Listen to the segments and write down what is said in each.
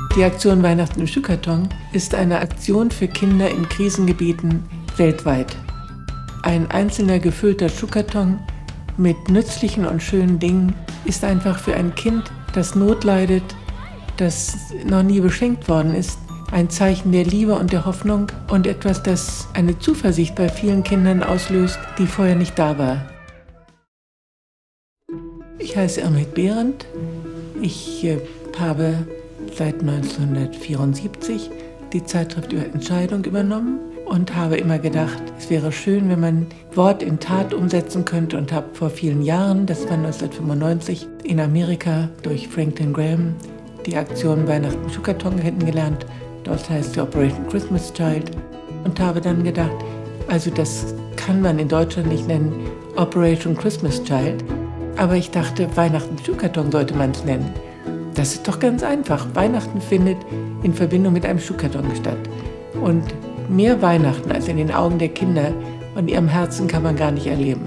Die Aktion Weihnachten im Schuhkarton ist eine Aktion für Kinder in Krisengebieten weltweit. Ein einzelner gefüllter Schuhkarton mit nützlichen und schönen Dingen ist einfach für ein Kind, das Not leidet, das noch nie beschenkt worden ist, ein Zeichen der Liebe und der Hoffnung und etwas, das eine Zuversicht bei vielen Kindern auslöst, die vorher nicht da war. Ich heiße Irmhild Behrendt. Ich habe seit 1974 die Zeitschrift über Entscheidung übernommen und habe immer gedacht, es wäre schön, wenn man Wort in Tat umsetzen könnte, und habe vor vielen Jahren, das war 1995, in Amerika durch Franklin Graham die Aktion Weihnachten im Schuhkarton kennengelernt. Dort heißt sie Operation Christmas Child, und habe dann gedacht, also das kann man in Deutschland nicht nennen Operation Christmas Child, aber ich dachte, Weihnachten im Schuhkarton sollte man es nennen. Das ist doch ganz einfach. Weihnachten findet in Verbindung mit einem Schuhkarton statt. Und mehr Weihnachten als in den Augen der Kinder und ihrem Herzen kann man gar nicht erleben.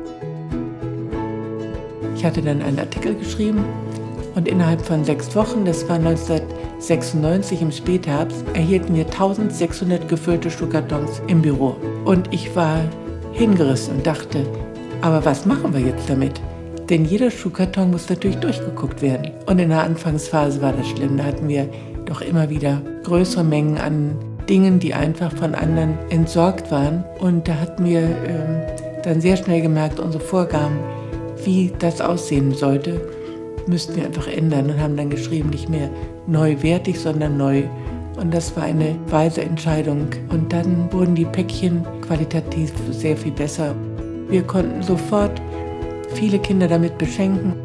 Ich hatte dann einen Artikel geschrieben und innerhalb von 6 Wochen, das war 1996 im Spätherbst, erhielten wir 1600 gefüllte Schuhkartons im Büro. Und ich war hingerissen und dachte, aber was machen wir jetzt damit? Denn jeder Schuhkarton muss natürlich durchgeguckt werden. Und in der Anfangsphase war das schlimm. Da hatten wir doch immer wieder größere Mengen an Dingen, die einfach von anderen entsorgt waren. Und da hatten wir dann sehr schnell gemerkt, unsere Vorgaben, wie das aussehen sollte, müssten wir einfach ändern. Und haben dann geschrieben, nicht mehr neuwertig, sondern neu. Und das war eine weise Entscheidung. Und dann wurden die Päckchen qualitativ sehr viel besser. Wir konnten sofort viele Kinder damit beschenken.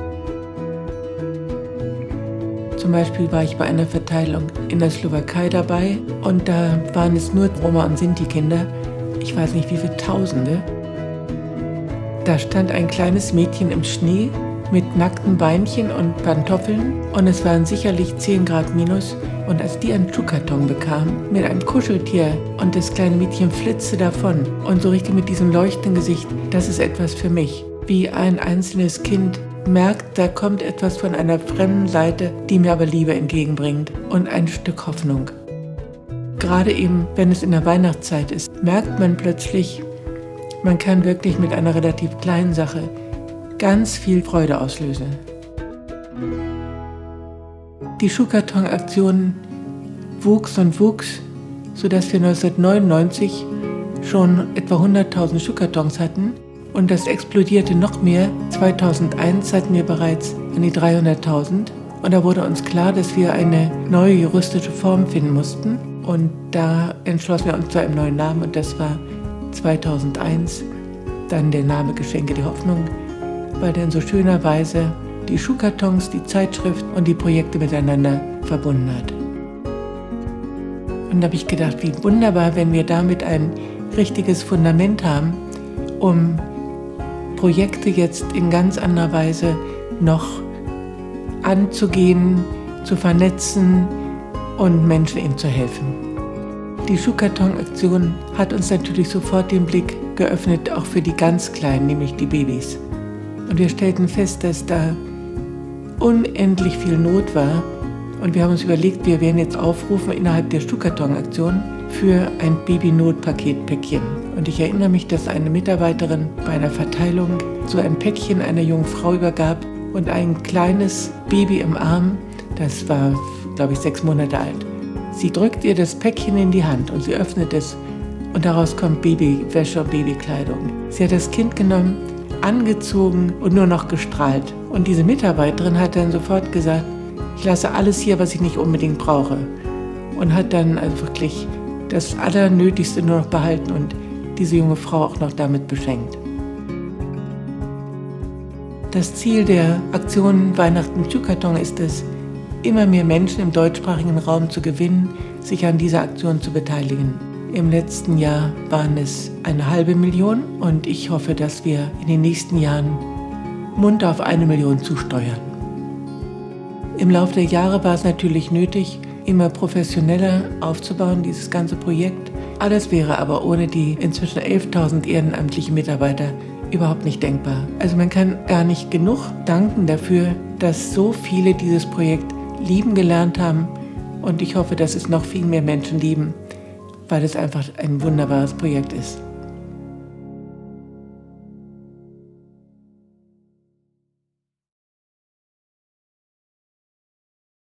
Zum Beispiel war ich bei einer Verteilung in der Slowakei dabei und da waren es nur Roma- und Sinti-Kinder, ich weiß nicht wie viele Tausende. Da stand ein kleines Mädchen im Schnee mit nackten Beinchen und Pantoffeln und es waren sicherlich 10 Grad minus. Und als die einen Schuhkarton bekam mit einem Kuscheltier und das kleine Mädchen flitzte davon und so richtig mit diesem leuchtenden Gesicht, das ist etwas für mich. Wie ein einzelnes Kind merkt, da kommt etwas von einer fremden Seite, die mir aber Liebe entgegenbringt und ein Stück Hoffnung. Gerade eben, wenn es in der Weihnachtszeit ist, merkt man plötzlich, man kann wirklich mit einer relativ kleinen Sache ganz viel Freude auslösen. Die Schuhkarton-Aktion wuchs und wuchs, sodass wir 1999 schon etwa 100.000 Schuhkartons hatten. Und das explodierte noch mehr. 2001 hatten wir bereits an die 300.000. Und da wurde uns klar, dass wir eine neue juristische Form finden mussten. Und da entschlossen wir uns zu einem neuen Namen. Und das war 2001 dann der Name Geschenke der Hoffnung, weil dann so schönerweise die Schuhkartons, die Zeitschrift und die Projekte miteinander verbunden hat. Und da habe ich gedacht, wie wunderbar, wenn wir damit ein richtiges Fundament haben, um Projekte jetzt in ganz anderer Weise noch anzugehen, zu vernetzen und Menschen ihnen zu helfen. Die Schuhkarton-Aktion hat uns natürlich sofort den Blick geöffnet, auch für die ganz Kleinen, nämlich die Babys. Und wir stellten fest, dass da unendlich viel Not war. Und wir haben uns überlegt, wir werden jetzt aufrufen innerhalb der Schuhkarton-Aktion für ein Baby-Notpaket-Päckchen. Und ich erinnere mich, dass eine Mitarbeiterin bei einer Verteilung so ein Päckchen einer jungen Frau übergab und ein kleines Baby im Arm, das war, glaube ich, 6 Monate alt. Sie drückt ihr das Päckchen in die Hand und sie öffnet es und daraus kommt Babywäsche und Babykleidung. Sie hat das Kind genommen, angezogen und nur noch gestrahlt. Und diese Mitarbeiterin hat dann sofort gesagt, ich lasse alles hier, was ich nicht unbedingt brauche. Und hat dann also wirklich das Allernötigste nur noch behalten und diese junge Frau auch noch damit beschenkt. Das Ziel der Aktion Weihnachten im Schuhkarton ist es, immer mehr Menschen im deutschsprachigen Raum zu gewinnen, sich an dieser Aktion zu beteiligen. Im letzten Jahr waren es 500.000 und ich hoffe, dass wir in den nächsten Jahren munter auf 1 Million zusteuern. Im Laufe der Jahre war es natürlich nötig, immer professioneller aufzubauen, dieses ganze Projekt. Alles wäre aber ohne die inzwischen 11.000 ehrenamtlichen Mitarbeiter überhaupt nicht denkbar. Also man kann gar nicht genug danken dafür, dass so viele dieses Projekt lieben gelernt haben Und ich hoffe, dass es noch viel mehr Menschen lieben, weil es einfach ein wunderbares Projekt ist.